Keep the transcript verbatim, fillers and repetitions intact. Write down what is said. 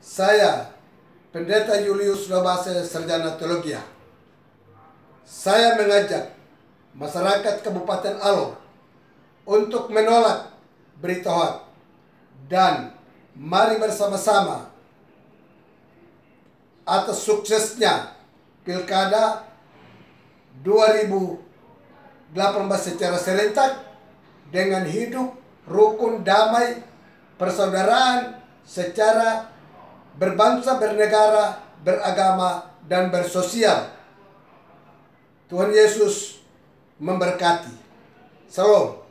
Saya, Pendeta Julius Lobase, Sarjana Teologi. Saya mengajak masyarakat Kabupaten Alor untuk menolak berita hoax dan mari bersama-sama atas suksesnya Pilkada dua ribu delapan belas secara serentak dengan hidup rukun, damai, persaudaraan secara berbangsa, bernegara, beragama, dan bersosial. Tuhan Yesus memberkati. Salam.